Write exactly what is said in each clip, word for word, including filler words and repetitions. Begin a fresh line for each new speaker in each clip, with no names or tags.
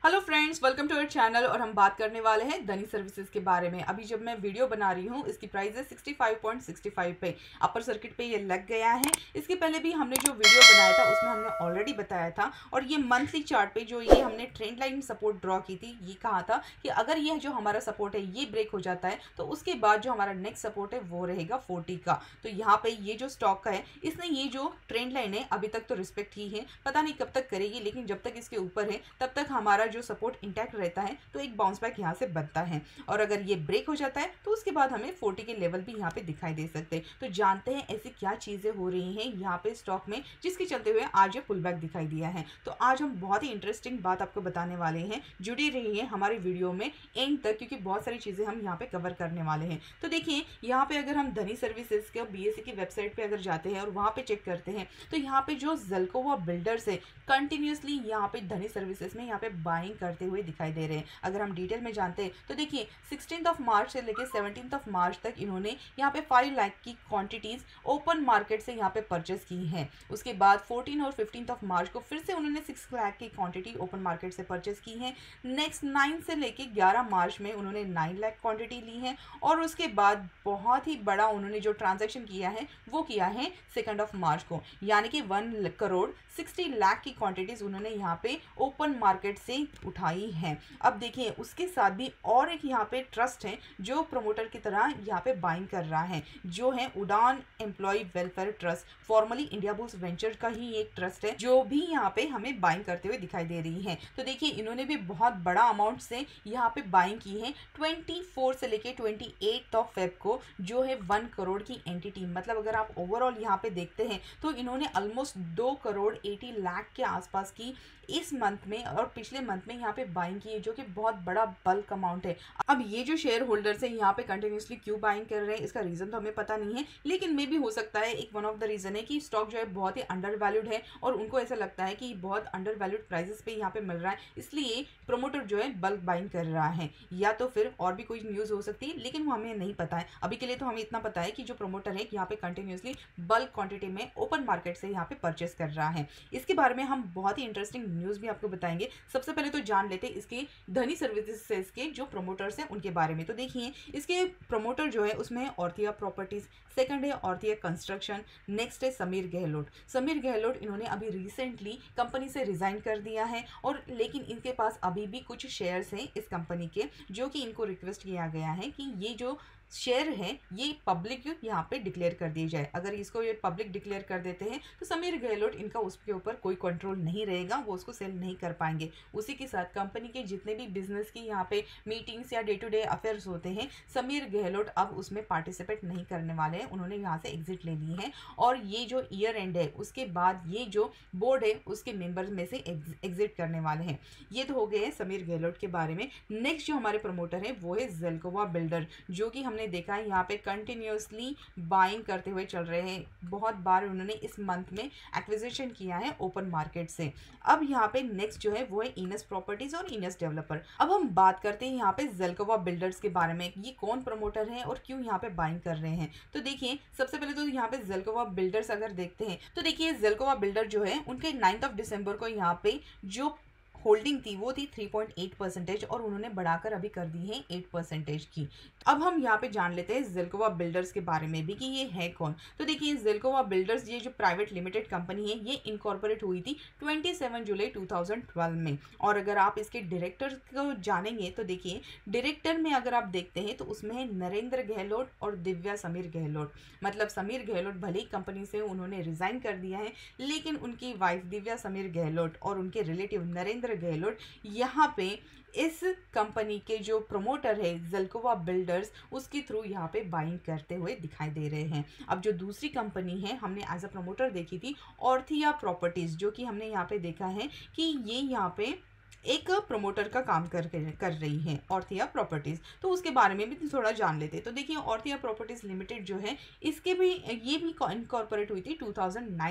Hello friends, welcome to our channel. और हम बात करने वाले हैं धनी सर्विसेज के बारे में। अभी जब मैं वीडियो बना रही हूँ, इसकी प्राइस है sixty five point sixty five पे, अपर सर्किट पे ये लग गया है। इसके पहले भी हमने जो वीडियो बनाया था उसमें हमने ऑलरेडी बताया था, और ये मंथली चार्ट पे जो ये हमने ट्रेंड लाइन सपोर्ट ड्रॉ की थी, ये कहा था कि अगर यह जो हमारा सपोर्ट है ये ब्रेक हो जाता है तो उसके बाद जो हमारा नेक्स्ट सपोर्ट है वो रहेगा फोर्टी का। तो यहाँ पे ये जो स्टॉक का है, इसने ये जो ट्रेंड लाइन है अभी तक तो रिस्पेक्ट ही है, पता नहीं कब तक करेगी, लेकिन जब तक इसके ऊपर है तब तक हमारा जो सपोर्ट इंटैक्ट रहता है, तो एक बाउंस बैक यहाँ से बनता है। और अगर ये ब्रेक हो जाता है तो उसके बाद हमें फोर्टी के लेवल भी यहाँ पे दिखाई दे सकते हैं। तो जानते हैं ऐसी क्या चीज़ें हो रही हैं यहाँ पे स्टॉक में जिसके चलते हुए आज ये पुल बैक दिखाई दिया है। तो आज हम बहुत ही इंटरेस्टिंग बात आपको बताने वाले हैं, जुड़ी रही है हमारी वीडियो में एंड तक, क्योंकि बहुत सारी चीज़ें हम यहाँ पे कवर करने वाले हैं। तो देखिए, यहाँ पे अगर हम धनी सर्विसेज के बी एस सी की वेबसाइट पे अगर जाते हैं और वहाँ पे चेक करते हैं तो यहाँ पे जो ज़ेल्कोवा बिल्डर्स है कंटिन्यूसली यहाँ पे धनी सर्विसेज में यहाँ पे बाइंग करते हुए दिखाई दे रहे हैं। अगर हम डिटेल में जानते हैं तो देखिए, सिक्सटीन ऑफ मार्च से लेकर सेवनटीन ऑफ मार्च तक इन्होंने यहाँ पे फाइव लाख की क्वांटिटीज ओपन मार्केट से यहाँ पे परचेस की हैं। उसके बाद फोर्टीन और फिफ्टीन ऑफ मार्च को फिर से उन्होंने सिक्स लाख की क्वांटिटी ओपन मार्केट से परचेस की है। नेक्स्ट नाइन से लेके ग्यारह मार्च में उन्होंने नाइन लाख क्वांटिटी ली है, और उसके बाद बहुत ही बड़ा उन्होंने जो ट्रांजेक्शन किया है वो किया है सेकेंड ऑफ मार्च को, यानी कि वन करोड़ सिक्सटी लाख की क्वांटिटीज उन्होंने यहाँ पे ओपन मार्केट से उठाई है। अब देखिए, उसके साथ भी और एक यहाँ पे ट्रस्ट है जो प्रमोटर की तरह यहाँ पे बाइंग कर रहा है, जो है Udaan employ welfare trust, formerly Indiabulls venture का ही एक ट्रस्ट है, जो भी यहाँ पे हमें बाइंग करते हुए दिखाई दे रही है। तो देखिए, इन्होंने भी बहुत बड़ा अमाउंट से यहाँ पे बाइंग की है ट्वेंटी फोर से लेके ट्वेंटी एट ऑफ फेब को, जो है वन करोड़ की एंटिटी। मतलब अगर आप ओवरऑल यहाँ पे देखते हैं तो इन्होंने ऑलमोस्ट दो करोड़ एटी लाख के आसपास की इस मंथ में और पिछले मंथ में यहाँ पे बाइंग की है, जो कि बहुत बड़ा बल्क अमाउंट है। अब ये जो शेयर होल्डर्स है यहाँ पे कंटिन्यूसली क्यों बाइंग कर रहे हैं, इसका रीजन तो हमें पता नहीं है, लेकिन मे भी हो सकता है एक वन ऑफ द रीजन है कि स्टॉक जो है बहुत ही अंडर वैल्यूड है और उनको ऐसा लगता है कि बहुत अंडर वैल्यूड प्राइसेस पे यहाँ पे मिल रहा है, इसलिए प्रमोटर जो है बल्क बाइंग कर रहा है। या तो फिर और भी कोई न्यूज हो सकती है, लेकिन वो हमें नहीं पता है। अभी के लिए तो हमें इतना पता है कि जो प्रमोटर है यहाँ पे कंटिन्यूसली बल्क क्वांटिटी में ओपन मार्केट से यहाँ पे परचेस कर रहा है। इसके बारे में हम बहुत ही इंटरेस्टिंग न्यूज भी आपको बताएंगे। सबसे पहले तो जान लेते हैं इसके धनी सर्विसेज के जो प्रमोटर्स हैं उनके बारे में। तो देखिए, इसके प्रमोटर जो है उसमें ऑर्थिया प्रॉपर्टीज, सेकंड है ऑर्थिया कंस्ट्रक्शन, नेक्स्ट है समीर गहलोत। समीर गहलोत इन्होंने अभी रिसेंटली कंपनी से रिजाइन कर दिया है, और लेकिन इनके पास अभी भी कुछ शेयर्स हैं इस कंपनी के, जो कि इनको रिक्वेस्ट किया गया है कि ये जो शेयर है ये पब्लिक यहाँ पे डिक्लेयर कर दी जाए। अगर इसको ये पब्लिक डिक्लेयर कर देते हैं तो समीर गहलोत इनका उसके ऊपर कोई कंट्रोल नहीं रहेगा, वो उसको सेल नहीं कर पाएंगे। उसी के साथ कंपनी के जितने भी बिजनेस की यहाँ पे मीटिंग्स या डे टू डे अफेयर्स होते हैं, समीर गहलोत अब उसमें पार्टिसिपेट नहीं करने वाले हैं, उन्होंने यहाँ से एग्जिट ले ली है। और ये जो ईयर एंड है उसके बाद ये जो बोर्ड है उसके मेंबर्स में से एग्जिट करने वाले हैं। ये तो हो गए हैं समीर गहलोत के बारे में। नेक्स्ट जो हमारे प्रमोटर है वो है ज़ेल्कोवा बिल्डर, जो कि हमने देखा है यहाँ पे कंटिन्यूसली बाइंग करते हुए चल रहे हैं। बहुत बार उन्होंने इस मंथ में एक्विजिशन किया है ओपन मार्केट से। अब यहाँ पे नेक्स्ट जो है वो है इनस प्रॉपर्टीज और इनस डेवलपर। अब हम बात करते हैं यहाँ पे ज़ेल्कोवा बिल्डर्स के बारे में, ये कौन प्रमोटर है और क्यों यहाँ पे बाइंग कर रहे हैं। तो देखिए, सबसे पहले तो यहाँ पे ज़ेल्कोवा बिल्डर्स अगर देखते हैं तो देखिए, ज़ेल्कोवा बिल्डर जो है उनके नाइन्थ ऑफ दिसंबर को यहाँ पे जो होल्डिंग थी वो थी थ्री पॉइंट एट परसेंटेज, और उन्होंने बढ़ाकर अभी कर दी है एट परसेंटेज की। अब हम यहाँ पे जान लेते हैं ज़ेल्कोवा बिल्डर्स के बारे में भी कि ये है कौन। तो देखिए, ज़ेल्कोवा बिल्डर्स ये जो प्राइवेट लिमिटेड कंपनी है ये इनकॉर्पोरेट हुई थी सत्ताईस जुलाई दो हज़ार बारह में। और अगर आप इसके डायरेक्टर को जानेंगे तो देखिए, डायरेक्टर में अगर आप देखते हैं तो उसमें है नरेंद्र गहलोत और दिव्या समीर गहलोत। मतलब समीर गहलोत भले ही कंपनी से उन्होंने रिजाइन कर दिया है, लेकिन उनकी वाइफ दिव्या समीर गहलोत और उनके रिलेटिव नरेंद्र गहलोत यहाँ पे इस कंपनी के जो प्रमोटर है ज़ेल्कोवा बिल्डर्स, उसके थ्रू यहाँ पे बाइंग करते हुए दिखाई दे रहे हैं। अब जो दूसरी कंपनी है हमने एज अ प्रमोटर देखी थी ऑर्थिया प्रॉपर्टीज, जो कि हमने यहाँ पे देखा है कि ये यहाँ पे एक प्रमोटर का काम कर कर रही है ऑर्थिया प्रॉपर्टीज। तो उसके बारे में भी थोड़ा जान लेते हैं। तो देखिए, ऑर्थिया प्रॉपर्टीज लिमिटेड जो है इसके भी ये भी इनकॉर्पोरेट हुई थी टू थाउज़ेंड नाइन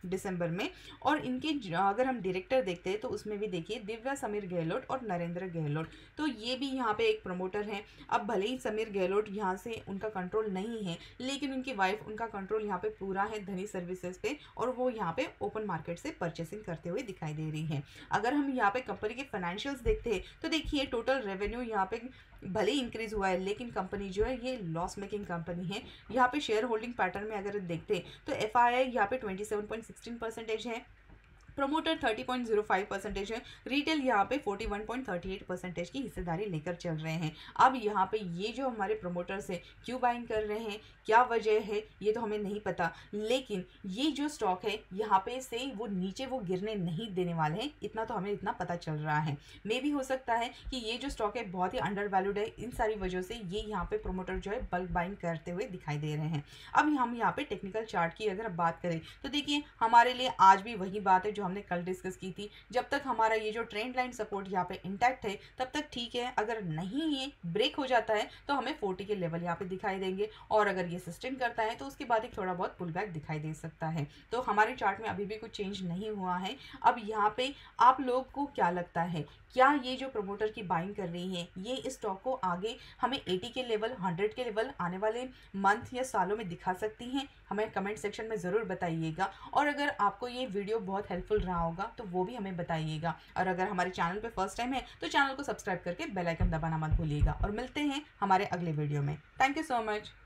दिसंबर में। और इनके अगर हम डायरेक्टर देखते हैं तो उसमें भी देखिए दिव्या समीर गहलोत और नरेंद्र गहलोत, तो ये भी यहाँ पे एक प्रमोटर हैं। अब भले ही समीर गहलोत यहाँ से उनका कंट्रोल नहीं है, लेकिन उनकी वाइफ उनका कंट्रोल यहाँ पे पूरा है धनी सर्विसेज पे, और वो यहाँ पे ओपन मार्केट से परचेसिंग करते हुए दिखाई दे रही है। अगर हम यहाँ पे कंपनी के फाइनेंशियल्स देखते हैं तो देखिए टोटल रेवेन्यू यहाँ पे भले ही इंक्रीज हुआ है, लेकिन कंपनी जो है ये लॉस मेकिंग कंपनी है। यहाँ पे शेयर होल्डिंग पैटर्न में अगर देखते हैं तो एफ आई आई यहाँ पे twenty seven point sixteen percentage है, promoter thirty point zero five percentage है, रिटेल यहाँ पे forty one point thirty eight percentage की हिस्सेदारी लेकर चल रहे हैं। अब यहाँ पे ये जो हमारे प्रमोटर्स हैं क्यों बाइंग कर रहे हैं, क्या वजह है, ये तो हमें नहीं पता, लेकिन ये जो स्टॉक है यहाँ पे से वो नीचे वो गिरने नहीं देने वाले हैं, इतना तो हमें इतना पता चल रहा है। मे भी हो सकता है कि ये जो स्टॉक है बहुत ही अंडर वैल्यूड है, इन सारी वजह से ये यहाँ पे प्रमोटर जो है बल्क बाइंग करते हुए दिखाई दे रहे हैं। अब हम यहाँ पे टेक्निकल चार्ट की अगर बात करें तो देखिए हमारे लिए आज भी वही बात है जो हमने कल डिस्कस की थी। जब तक हमारा ये जो ट्रेंड लाइन सपोर्ट यहाँ पे इंटैक्ट है तब तक ठीक है, अगर नहीं ये ब्रेक हो जाता है तो हमें फोर्टी के लेवल यहाँ पे दिखाई देंगे, और अगर ये सस्टेन करता है तो उसके बाद एक थोड़ा बहुत पुल बैक दिखाई दे सकता है। तो हमारे चार्ट में अभी भी कुछ चेंज नहीं हुआ है। अब यहाँ पे आप लोग को क्या लगता है, क्या ये जो प्रमोटर की बाइंग कर रही है ये इस स्टॉक को आगे हमें एटी के लेवल, हंड्रेड के लेवल आने वाले मंथ या सालों में दिखा सकती हैं? हमें कमेंट सेक्शन में ज़रूर बताइएगा, और अगर आपको ये वीडियो बहुत हेल्पफुल रहा होगा तो वो भी हमें बताइएगा। और अगर हमारे चैनल पे फर्स्ट टाइम है तो चैनल को सब्सक्राइब करके बेल आइकन दबाना मत भूलिएगा, और मिलते हैं हमारे अगले वीडियो में। Thank you so much.